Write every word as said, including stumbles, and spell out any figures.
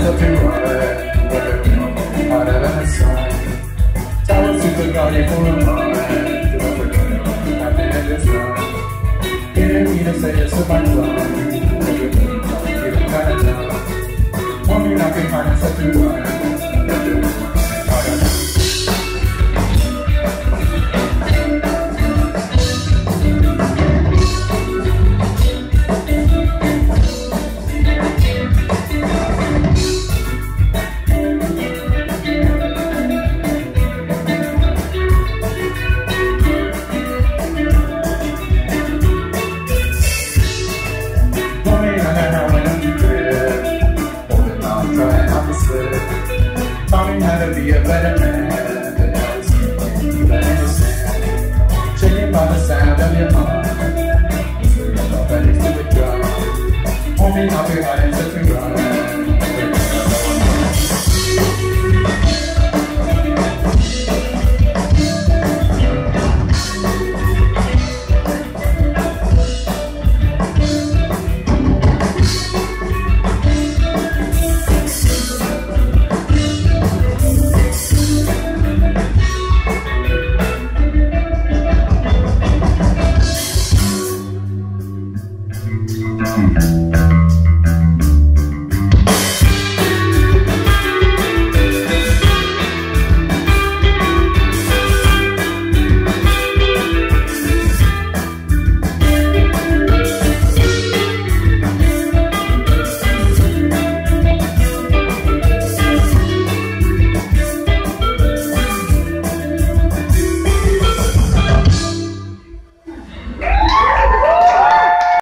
still too hard, but they're harder than the sun. Tell us if we're going for a run, cause I'm forgetting at the end of this run. You didn't need to say this to my club, getting kinda dumb. Want me knocking hard and set you run.